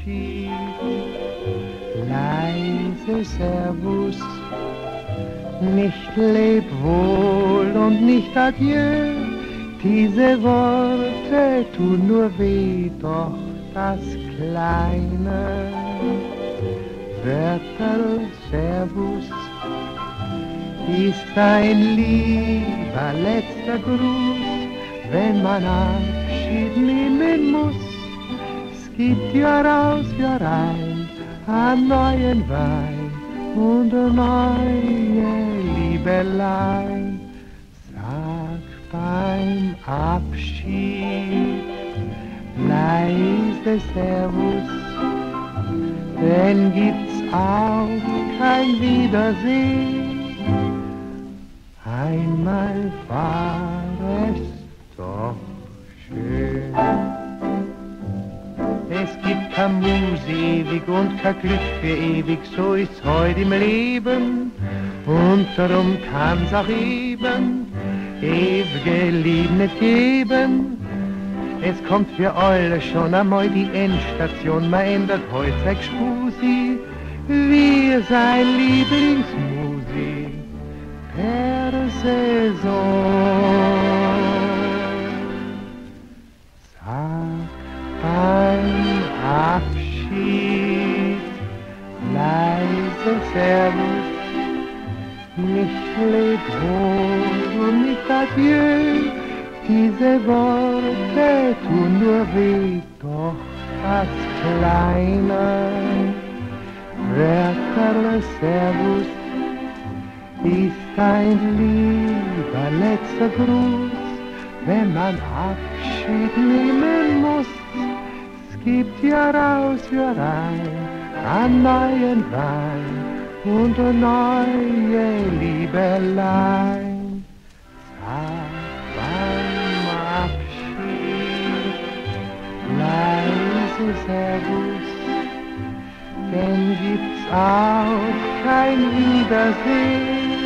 Abschied. Leise Servus, nicht leb wohl und nicht adieu. Diese Worte tun nur weh, doch das kleine Wörterl Servus ist ein lieber letzter Gruß, wenn man Abschied nehmen muss. Es gibt Jahr aus, Jahr ein, einen neuen Wein und eine neue Liebelein. Sag beim Abschied leise Servus, denn gibt's auch kein Wiedersehen. Einmal war es doch schön. Es gibt kein Mus ewig und kein Glück für ewig, so ist's heute im Leben. Und darum kann's auch eben ewige Liebe nicht geben. Es kommt für alle schon einmal die Endstation, man ändert heute sein Gspusi, wir sein Lieblingsmusi per Saison. Sag beim Abschied leise Servus, nicht leb wohl und nicht adieu. Diese Worte tun nur weh, doch das kleine Wörterle Servus ist ein lieber letzter Gruß, wenn man Abschied nehmen muss. Es gibt Jahr aus, Jahr ein, einen neuen Wein und eine neue Liebelein. Sag beim Abschied leise Servus, denn gibt's auch kein Wiedersehen.